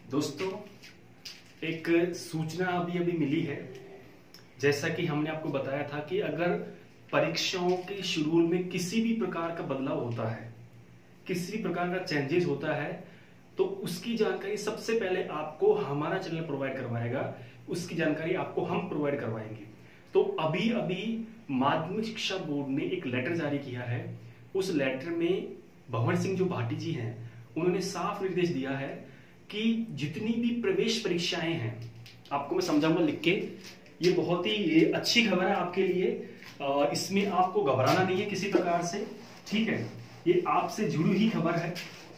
दोस्तों, एक सूचना अभी मिली है। जैसा कि हमने आपको बताया था कि अगर परीक्षाओं के शेड्यूल में किसी भी प्रकार का बदलाव होता है, किसी भी प्रकार का चेंजेस होता है, तो उसकी जानकारी सबसे पहले आपको हमारा चैनल प्रोवाइड करवाएगा। उसकी जानकारी आपको हम प्रोवाइड करवाएंगे। तो अभी अभी माध्यमिक शिक्षा बोर्ड ने एक लेटर जारी किया है। उस लेटर में भंवर सिंह जो भाटी जी हैं, उन्होंने साफ निर्देश दिया है कि जितनी भी प्रवेश परीक्षाएं हैं, आपको मैं समझाऊंगा लिख के। ये बहुत ही अच्छी खबर है आपके लिए। इसमें आपको घबराना नहीं है किसी प्रकार से, ठीक है। ये आपसे जुड़ी हुई खबर है,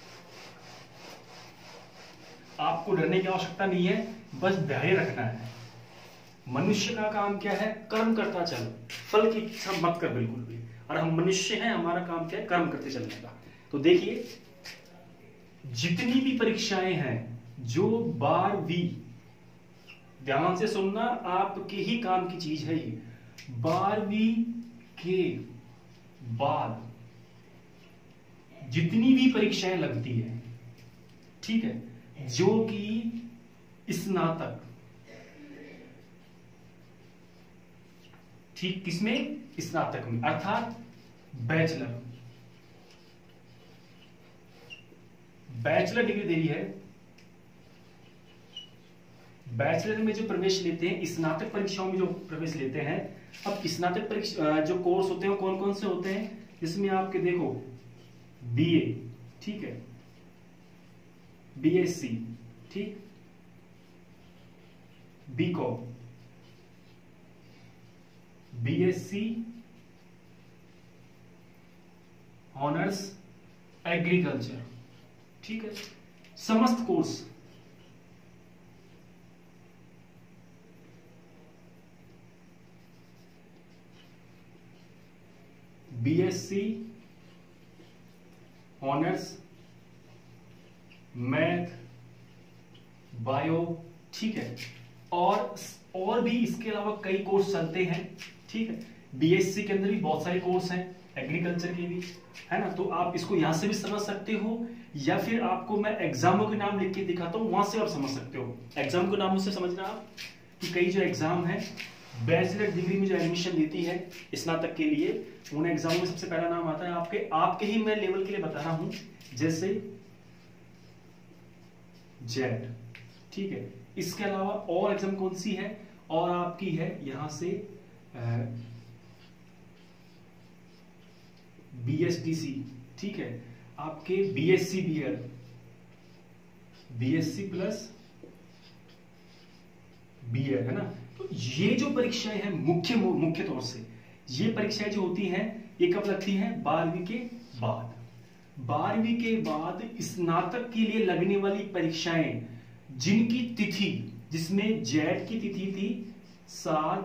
आपको डरने की आवश्यकता नहीं है, बस धैर्य रखना है। मनुष्य का काम क्या है? कर्म करता चल, फल की इच्छा मत कर बिल्कुल भी। और हम मनुष्य हैं, हमारा काम क्या है? कर्म करते चलने का। तो देखिए, जितनी भी परीक्षाएं हैं जो 12वीं, ध्यान से सुनना, आपके ही काम की चीज है ये। 12वीं के बाद जितनी भी परीक्षाएं लगती है, ठीक है, जो कि स्नातक, ठीक, किसमें? स्नातक में, अर्थात बैचलर डिग्री दे रही है। बैचलर में जो प्रवेश लेते हैं, स्नातक परीक्षाओं में जो प्रवेश लेते हैं, अब स्नातक परीक्षा जो कोर्स होते हैं कौन कौन से होते हैं? इसमें आपके देखो, बीए, ठीक है, बीएससी, ठीक, बीकॉम, बीएससी ऑनर्स एग्रीकल्चर, ठीक है, समस्त course. BSc honours math, bio, ठीक है, और भी इसके अलावा कई कोर्स चलते हैं, ठीक है। बीएससी के अंदर भी बहुत सारे कोर्स हैं, एग्रीकल्चर के भी, है ना। तो आप इसको यहां से भी समझ सकते हो, या फिर आपको मैं एग्जामों के नाम लिख के दिखाता हूं, वहां से आप समझ सकते हो। एग्जाम के नामों से समझना आप कि कई जो एग्जाम है, बैचलर डिग्री में जो एडमिशन देती है स्नातक के लिए, उन एग्जामों में सबसे पहला नाम आता है आपके ही मैं लेवल के लिए बता रहा हूं, जैसे जेट, ठीक है। इसके अलावा और एग्जाम कौन सी है? और आपकी है यहां से बीएसटीसी, ठीक है, आपके BSc BEd, BSc plus BEd, है ना। तो ये जो परीक्षाएं हैं, मुख्य तौर से ये परीक्षाएं जो होती हैं, ये कब लगती हैं? 12वीं के बाद। 12वीं के बाद स्नातक के लिए लगने वाली परीक्षाएं, जिनकी तिथि, जिसमें जेट की तिथि थी 7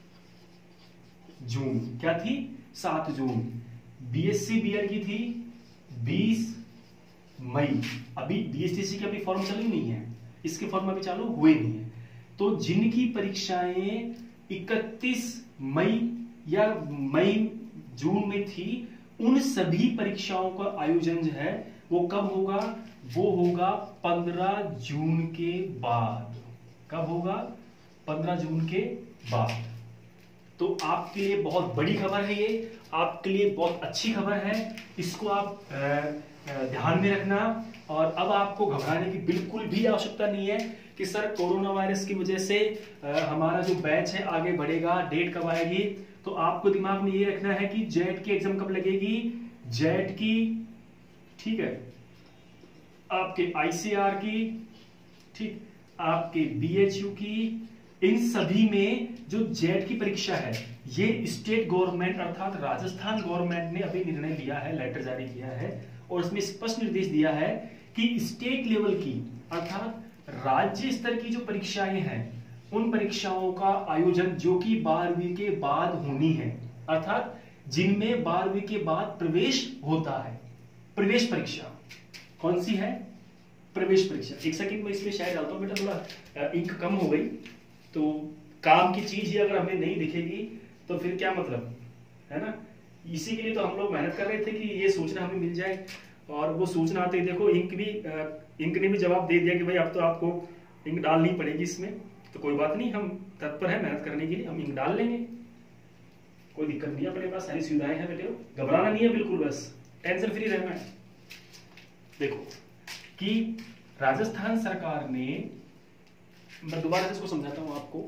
जून, क्या थी? 7 जून। बीएससी बीएड की थी 20 मई। अभी बीएसटीसी के अभी फॉर्म चालू नहीं है, इसके फॉर्म अभी चालू हुए नहीं है। तो जिनकी परीक्षाएं 31 मई या मई जून में थी, उन सभी परीक्षाओं का आयोजन जो है वो कब होगा? वो होगा 15 जून के बाद। कब होगा? 15 जून के बाद। तो आपके लिए बहुत बड़ी खबर है ये, आपके लिए बहुत अच्छी खबर है। इसको आप ध्यान में रखना। और अब आपको घबराने की बिल्कुल भी आवश्यकता नहीं है कि सर कोरोना वायरस की वजह से हमारा जो बैच है आगे बढ़ेगा, डेट कब आएगी। तो आपको दिमाग में ये रखना है कि जेट की एग्जाम कब लगेगी? जेट की, ठीक है, आपके आईसीआर की, ठीक, आपके बीएचयू की, इन सभी में जो जेट की परीक्षा है, ये स्टेट गवर्नमेंट अर्थात राजस्थान गवर्नमेंट ने अभी निर्णय लिया है, लेटर जारी किया है, और इसमें स्पष्ट निर्देश दिया है कि स्टेट लेवल की अर्थात राज्य स्तर की जो परीक्षाएं हैं, उन परीक्षाओं का आयोजन जो कि 12वीं के बाद होनी है, अर्थात जिनमें 12वीं के बाद प्रवेश होता है। प्रवेश परीक्षा कौन सी है? प्रवेश परीक्षा। एक सेकंड में इसमें शायद डालता हूं बेटा, थोड़ा इंक कम हो गई, तो काम की चीज ही अगर हमें नहीं दिखेगी तो फिर क्या मतलब, है ना। इसी के लिए तो हम लोग मेहनत कर रहे थे कि ये सूचना हमें मिल जाए। और वो सूचना आते ही देखो इंक ने भी जवाब दे दिया कि भाई अब तो आपको इंक डालनी पड़ेगी इसमें। तो कोई बात नहीं, हम तत्पर है मेहनत करने के लिए, हम इंक डाल लेंगे, कोई दिक्कत नहीं है, अपने पास सारी सुविधाएं हैं बेटे, घबराना नहीं है बिल्कुल, बस टेंशन फ्री रहना है। देखो कि राजस्थान सरकार ने, मैं दोबारा इसको समझाता हूं आपको,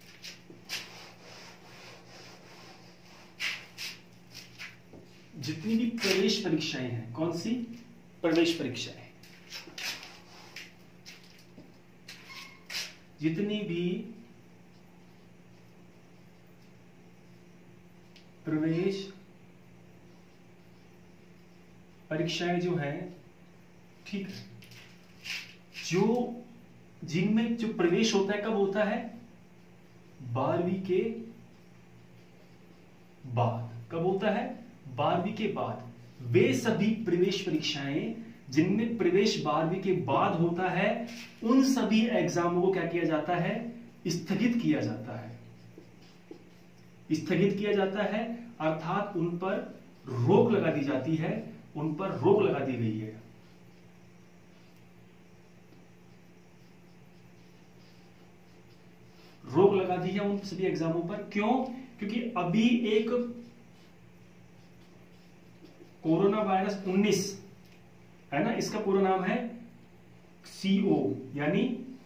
जितनी भी प्रवेश परीक्षाएं हैं, कौन सी प्रवेश परीक्षाएं, जितनी भी प्रवेश परीक्षाएं जो है, ठीक है, जो जिनमें जो प्रवेश होता है कब होता है, 12वीं के बाद। कब होता है, 12वीं के बाद। वे सभी प्रवेश परीक्षाएं जिनमें प्रवेश 12वीं के बाद होता है, उन सभी एग्जामों को क्या किया जाता है, स्थगित किया जाता है। स्थगित किया जाता है अर्थात उन पर रोक लगा दी जाती है, उन पर रोक लगा दी गई है। रोक लगा दी है उन सभी एग्जामों पर। क्यों? क्योंकि अभी एक कोरोना वायरस 19 है ना, इसका पूरा नाम है CO यानी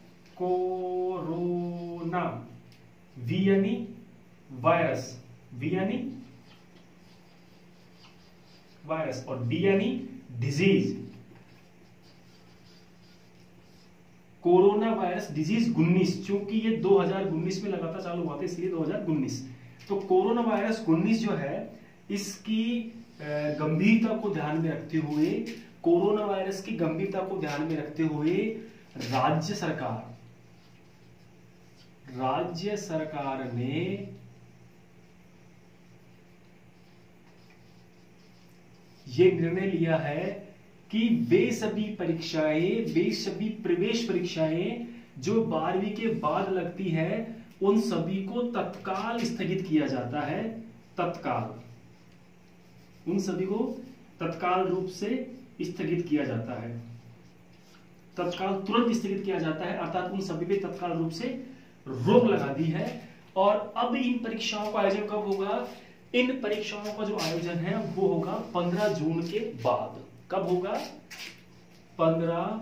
कोरोना, V यानी वायरस, V यानी वायरस और D यानी डिजीज। कोरोना वायरस डिजीज 19, चूंकि ये 2019 में लगातार चालू हुआ था इसलिए 2019। तो कोरोना वायरस 19 जो है, इसकी गंभीरता को ध्यान में रखते हुए, कोरोना वायरस की गंभीरता को ध्यान में रखते हुए राज्य सरकार ने यह निर्णय लिया है कि वे सभी प्रवेश परीक्षाएं जो 12वीं के बाद लगती है, उन सभी को तत्काल स्थगित किया जाता है। उन सभी को तत्काल रूप से स्थगित किया जाता है, तत्काल तुरंत स्थगित किया जाता है, अर्थात उन सभी पे तत्काल रूप से रोक लगा दी है। और अब इन परीक्षाओं का आयोजन कब होगा? इन परीक्षाओं का जो आयोजन है वो होगा 15 जून के बाद। कब होगा? 15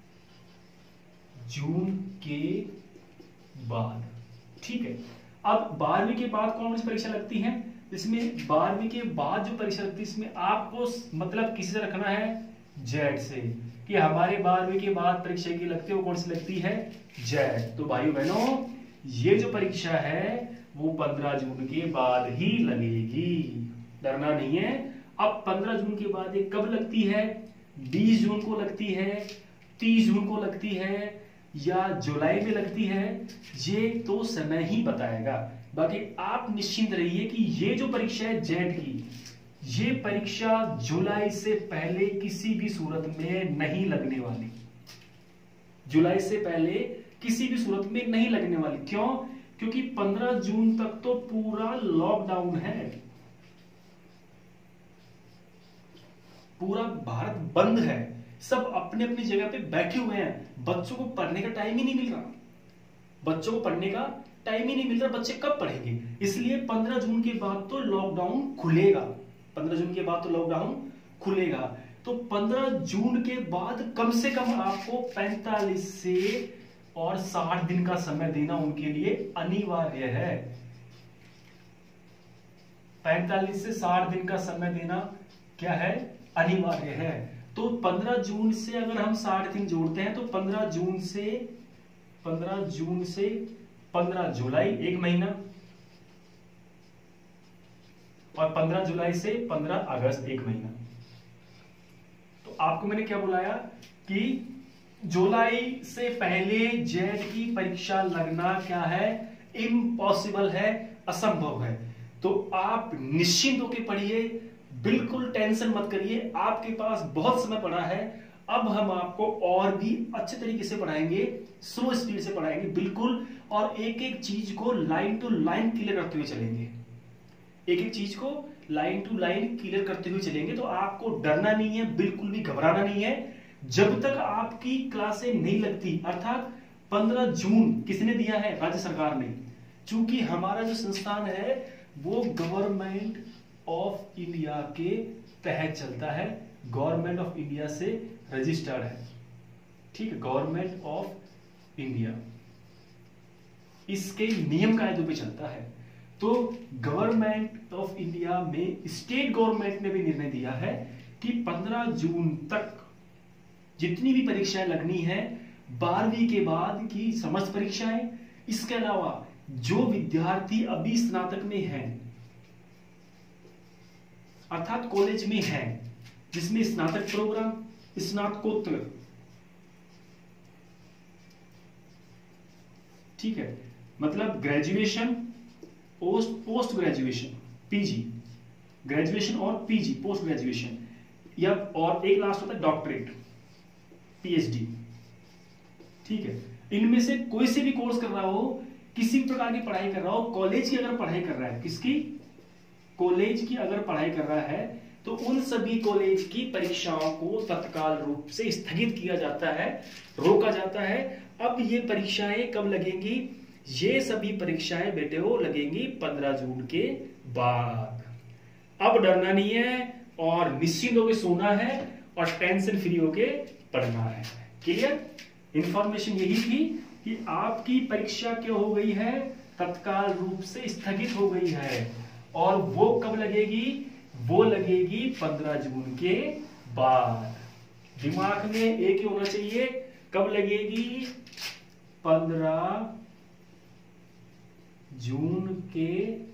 जून के बाद, ठीक है। अब 12वीं के बाद कौन सी परीक्षा लगती है? इसमें 12वीं के बाद जो परीक्षा लगती है, इसमें आपको मतलब किसी से रखना है, जेड से, कि हमारे 12वीं के बाद परीक्षा की लगती है वो कौन सी लगती है? जेड। तो भाइयों बहनों, ये जो परीक्षा है वो 15 जून के बाद ही लगेगी, डरना नहीं है। अब 15 जून के बाद ये कब लगती है? 20 जून को लगती है, 30 जून को लगती है, या जुलाई में लगती है, ये तो समय ही बताएगा। बाकी आप निश्चिंत रहिए कि ये जो परीक्षा है जेड की, ये परीक्षा जुलाई से पहले किसी भी सूरत में नहीं लगने वाली। जुलाई से पहले किसी भी सूरत में नहीं लगने वाली। क्यों? क्योंकि 15 जून तक तो पूरा लॉकडाउन है, पूरा भारत बंद है, सब अपने अपनी जगह पे बैठे हुए हैं। बच्चों को पढ़ने का टाइम ही नहीं मिल रहा, बच्चों को पढ़ने का टाइम ही नहीं मिल रहा, बच्चे कब पढ़ेंगे? इसलिए 15 जून के बाद तो लॉकडाउन खुलेगा, 15 जून के बाद तो लॉकडाउन खुलेगा। तो 15 जून के बाद कम से कम आपको 45 से और 60 दिन का समय देना उनके लिए अनिवार्य है। 45 से 60 दिन का समय देना क्या है? अनिवार्य है। तो 15 जून से अगर हम 60 दिन जोड़ते हैं तो 15 जून से 15 जुलाई, एक महीना, और 15 जुलाई से 15 अगस्त, एक महीना। तो आपको मैंने क्या बुलाया कि जुलाई से पहले जेड की परीक्षा लगना क्या है? इम्पॉसिबल है, असंभव है। तो आप निश्चिंत होकर पढ़िए, बिल्कुल टेंशन मत करिए, आपके पास बहुत समय पड़ा है। अब हम आपको और भी अच्छे तरीके से पढ़ाएंगे, स्लो स्पीड से पढ़ाएंगे बिल्कुल, और एक एक चीज को लाइन टू लाइन क्लियर करते हुए चलेंगे। एक एक चीज को लाइन टू लाइन क्लियर करते हुए चलेंगे, तो आपको डरना नहीं है, बिल्कुल भी घबराना नहीं है। जब तक आपकी क्लासें नहीं लगती, अर्थात 15 जून किसने दिया है? राज्य सरकार ने। चूंकि हमारा जो संस्थान है वो गवर्नमेंट ऑफ इंडिया के तहत चलता है, गवर्नमेंट ऑफ इंडिया से रजिस्टर्ड है, ठीक है, गवर्नमेंट ऑफ इंडिया इसके नियम कायदों पे चलता है। तो गवर्नमेंट ऑफ इंडिया में स्टेट गवर्नमेंट ने भी निर्णय दिया है कि 15 जून तक जितनी भी परीक्षाएं लगनी है 12वीं के बाद की समस्त परीक्षाएं, इसके अलावा जो विद्यार्थी अभी स्नातक में हैं, अर्थात कॉलेज में हैं, जिसमें स्नातक प्रोग्राम, स्नातकोत्तर, ठीक है, मतलब graduation, post graduation, PG, graduation और पीजी, पोस्ट ग्रेजुएशन, या और एक लास्ट होता है डॉक्टरेट, पीएचडी, ठीक है। इनमें से कोई से भी कोर्स कर रहा हो, किसी प्रकार की पढ़ाई कर रहा हो, कॉलेज की अगर पढ़ाई कर रहा है, किसकी? कॉलेज की अगर पढ़ाई कर रहा है, तो उन सभी कॉलेज की परीक्षाओं को तत्काल रूप से स्थगित किया जाता है, रोका जाता है। अब ये परीक्षाएं कब लगेंगी? ये सभी परीक्षाएं बेटे वो लगेंगी 15 जून के बाद। अब डरना नहीं है और निश्चिंत होकर सोना है और टेंशन फ्री होके पढ़ना है। क्लियर? इंफॉर्मेशन यही थी कि आपकी परीक्षा क्या हो गई है? तत्काल रूप से स्थगित हो गई है। और वो कब लगेगी? वो लगेगी 15 जून के बाद। दिमाग में एक ही होना चाहिए, कब लगेगी? 15 जून के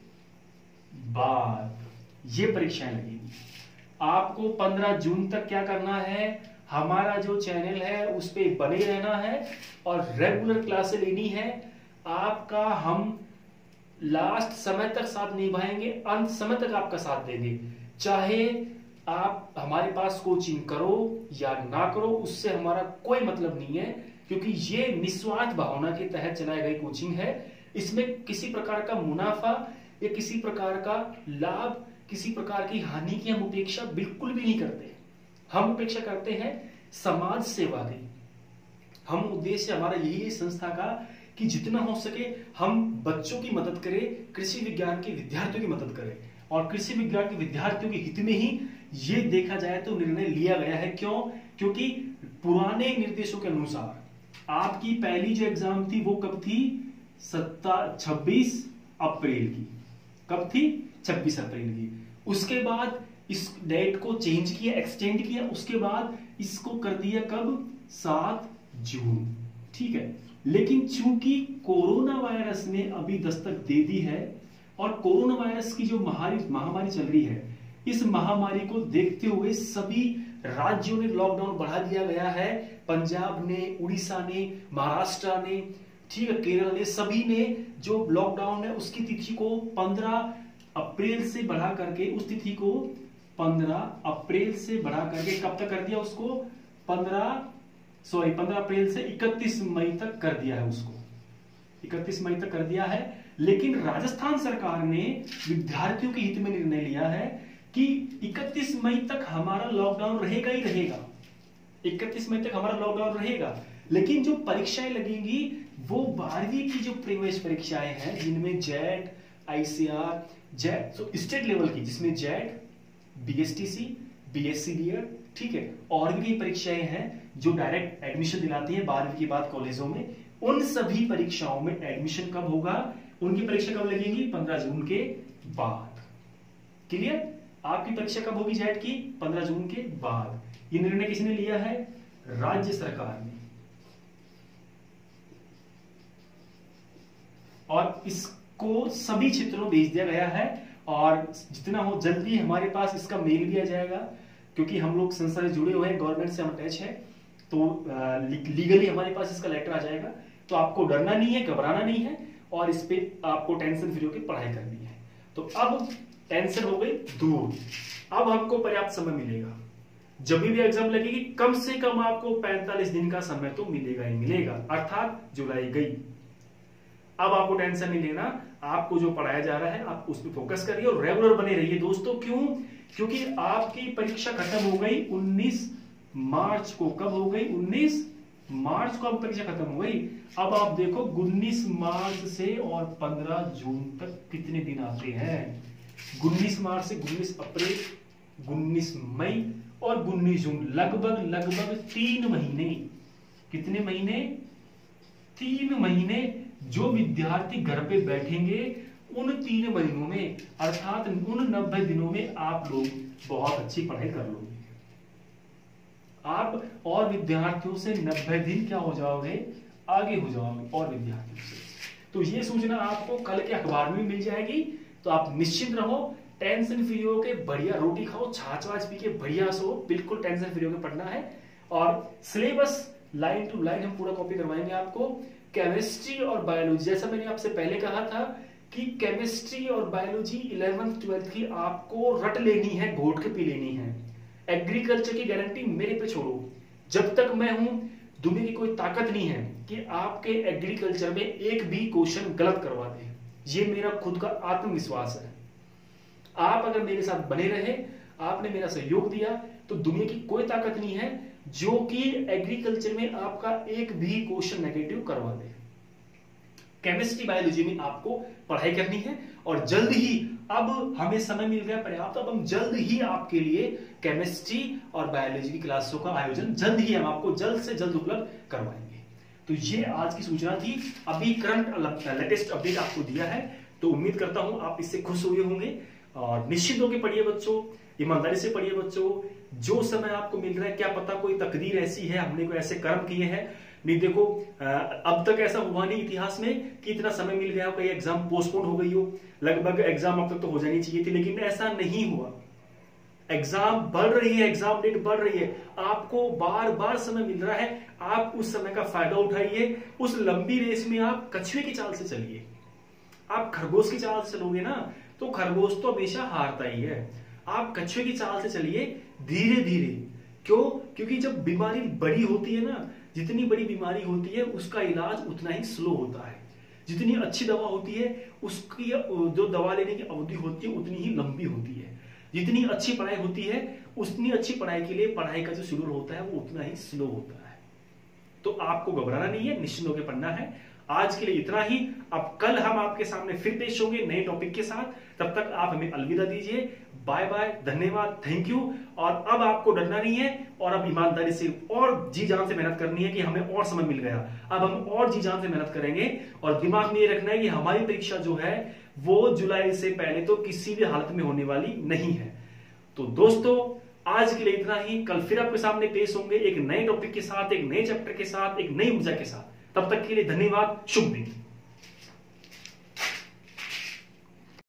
बाद ये परीक्षाएं लगेगी। आपको 15 जून तक क्या करना है? हमारा जो चैनल है उस पे बने रहना है और रेगुलर क्लासेस लेनी है। आपका हम लास्ट समय तक साथ निभाएंगे, अंत समय तक आपका साथ देंगे। चाहे आप हमारे पास कोचिंग करो या ना करो, उससे हमारा कोई मतलब नहीं है, क्योंकि ये निस्वार्थ भावना के तहत चलाई गई कोचिंग है। इसमें किसी प्रकार का मुनाफा या किसी प्रकार का लाभ, किसी प्रकार की हानि की हम उपेक्षा बिल्कुल भी नहीं करते। हम उपेक्षा करते हैं समाज सेवा की। हम उद्देश्य हमारा यही है संस्था का कि जितना हो सके हम बच्चों की मदद करें, कृषि विज्ञान के विद्यार्थियों की मदद करें। और कृषि विज्ञान के विद्यार्थियों के हित में ही ये देखा जाए तो निर्णय लिया गया है। क्यों? क्योंकि पुराने निर्देशों के अनुसार आपकी पहली जो एग्जाम थी वो कब थी? 26 अप्रैल की। कब थी? 26 अप्रैल की। उसके बाद इस डेट को चेंज किया, एक्सटेंड किया। उसके बाद इसको कर दिया कब? 7 जून। ठीक है। लेकिन चूंकि कोरोना वायरस ने अभी दस्तक दे दी है और कोरोना वायरस की जो महामारी चल रही है, इस महामारी को देखते हुए सभी राज्यों ने लॉकडाउन बढ़ा दिया गया है। पंजाब ने, उड़ीसा ने, महाराष्ट्र ने, ठीक है, केरल ने, सभी ने जो लॉकडाउन है उसकी तिथि को 15 अप्रैल से बढ़ा करके, उस तिथि को 15 अप्रैल से बढ़ा करके कब तक कर दिया उसको? 15 अप्रैल से 31 मई तक कर दिया है उसको। 31 मई तक कर दिया है। लेकिन राजस्थान सरकार ने विद्यार्थियों के हित में निर्णय लिया है कि 31 मई तक हमारा लॉकडाउन रहेगा ही रहेगा। 31 मई तक हमारा लॉकडाउन रहेगा। लेकिन जो परीक्षाएं लगेंगी वो 12वीं की जो प्रवेश परीक्षाएं हैं, जिनमें जेट, आईसीआर, जेट तो स्टेट लेवल की, जिसमें जेट, बीएसटीसी, बीएससी बीएड, ठीक है, और भी कई परीक्षाएं हैं जो डायरेक्ट एडमिशन दिलाती हैं 12वीं के बाद कॉलेजों में। उन सभी परीक्षाओं में एडमिशन कब होगा? उनकी परीक्षा कब लगेगी? 15 जून के बाद। क्लियर? आपकी परीक्षा कब होगी जेट की? 15 जून के बाद। ये निर्णय किसने लिया है? राज्य सरकार ने। और इसको सभी क्षेत्रों में भेज दिया गया है और जितना हो जल्दी हमारे पास इसका मेल भी आ जाएगा, क्योंकि हम लोग संस्था से जुड़े हुए हैं, गवर्नमेंट से हम अटैच है, तो लीगली हमारे पास इसका लेटर आ जाएगा। तो आपको डरना नहीं है, घबराना नहीं है और इस पे आपको टेंशन फ्री होकर पढ़ाई करनी है। तो अब टेंशन हो गई दूर। अब हमको पर्याप्त समय मिलेगा। जब भी एग्जाम लगेगी कम से कम आपको 45 दिन का समय तो मिलेगा ही मिलेगा, अर्थात जुलाई गई। अब आपको टेंशन नहीं लेना, आपको जो पढ़ाया जा रहा है आप उस पर फोकस करिए और रेगुलर बने रहिए दोस्तों। क्यों? क्योंकि आपकी परीक्षा खत्म हो गई 19 मार्च को। कब हो गई? 19 मार्च को अब परीक्षा खत्म हो गई। अब आप देखो 19 मार्च से और 15 जून तक कितने दिन आते हैं। 19 मार्च से 19 अप्रैल, 19 मई और 19 जून, लगभग 3 महीने। कितने महीने? 3 महीने जो विद्यार्थी घर पे बैठेंगे उन 3 महीनों में, अर्थात उन 90 दिनों में आप लोग बहुत अच्छी पढ़ाई कर लोगे। आप और विद्यार्थियों से 90 दिन क्या हो जाओगे? आगे हो जाओगे और विद्यार्थियों से। तो ये सूचना आपको कल के अखबार में मिल जाएगी। तो आप निश्चिंत रहो, टेंशन फ्री होके बढ़िया रोटी खाओ, छाछ वाछ पी के बढ़िया सो, बिल्कुल टेंशन फ्री होके पढ़ना है। और सिलेबस लाइन टू लाइन हम पूरा कॉपी करवाएंगे आपको। केमिस्ट्री और बायोलॉजी, जैसा मैंने आपसे पहले कहा था कि केमिस्ट्री और बायोलॉजी 11th 12th की आपको रट लेनी है, घोट के पी लेनी है। एग्रीकल्चर की गारंटी मेरे पे छोड़ो, जब तक मैं हूं दुनिया की कोई ताकत नहीं है कि आपके एग्रीकल्चर में एक भी क्वेश्चन गलत करवा दे। ये मेरा खुद का आत्मविश्वास है। आप अगर मेरे साथ बने रहे, आपने मेरा सहयोग दिया, तो दुनिया की कोई ताकत नहीं है जो कि एग्रीकल्चर में आपका एक भी क्वेश्चन नेगेटिव करवा दे। केमिस्ट्री बायोलॉजी में आपको पढ़ाई करनी है और जल्द ही, अब हमें समय मिल गया पर्याप्त, अब हम जल्द ही आपके लिए केमिस्ट्री और बायोलॉजी की क्लासों का आयोजन जल्द ही हम आपको जल्द से जल्द उपलब्ध करवाएंगे। तो ये आज की सूचना थी। अभी करंट लेटेस्ट अपडेट आपको दिया है, तो उम्मीद करता हूं आप इससे खुश हुए होंगे। और निश्चित होकर पढ़िए बच्चों, ईमानदारी से पढ़िए बच्चों। जो समय आपको मिल रहा है, क्या पता कोई तकदीर ऐसी है, हमने कोई ऐसे कर्म किए हैं। नहीं देखो, अब तक ऐसा हुआ नहीं इतिहास में कि इतना समय मिल गया हो, कई एग्जाम पोस्टपोन हो गई हो। लगभग एग्जाम अब तक तो हो जानी चाहिए थी, लेकिन ऐसा नहीं हुआ। एग्जाम बढ़ रही है, एग्जाम डेट बढ़ रही है, आपको बार बार समय मिल रहा है। आप उस समय का फायदा उठाइए। उस लंबी रेस में आप कछुए की चाल से चलिए। आप खरगोश की चाल से चलोगे ना, तो खरगोश तो हमेशा हारता ही है। आप कछुए की चाल से चलिए, धीरे धीरे। क्यों? क्योंकि जब बीमारी बड़ी होती है ना, जितनी बड़ी बीमारी होती है उसका इलाज उतना ही स्लो होता है। जितनी अच्छी दवा होती है उसकी जो दवा लेने की अवधि होती है उतनी ही लंबी होती है। जितनी अच्छी पढ़ाई होती है उतनी अच्छी पढ़ाई के लिए पढ़ाई का जो शेड्यूल होता है वो उतना ही स्लो होता है। तो आपको घबराना नहीं है, निश्चिंत होकर पढ़ना है। आज के लिए इतना ही। अब कल हम आपके सामने फिर पेश होंगे नए टॉपिक के साथ। तब तक आप हमें अलविदा दीजिए। बाय बाय, धन्यवाद, थैंक यू। और अब आपको डरना नहीं है और अब ईमानदारी से और जी जान से मेहनत करनी है कि हमें और समय मिल गया। अब हम और जी जान से मेहनत करेंगे और दिमाग में ये रखना है कि हमारी परीक्षा जो है वो जुलाई से पहले तो किसी भी हालत में होने वाली नहीं है। तो दोस्तों आज के लिए इतना ही। कल फिर आपके सामने पेश होंगे एक नए टॉपिक के साथ, एक नए चैप्टर के साथ, एक नई ऊर्जा के साथ। तब तक के लिए धन्यवाद, शुभ दिन।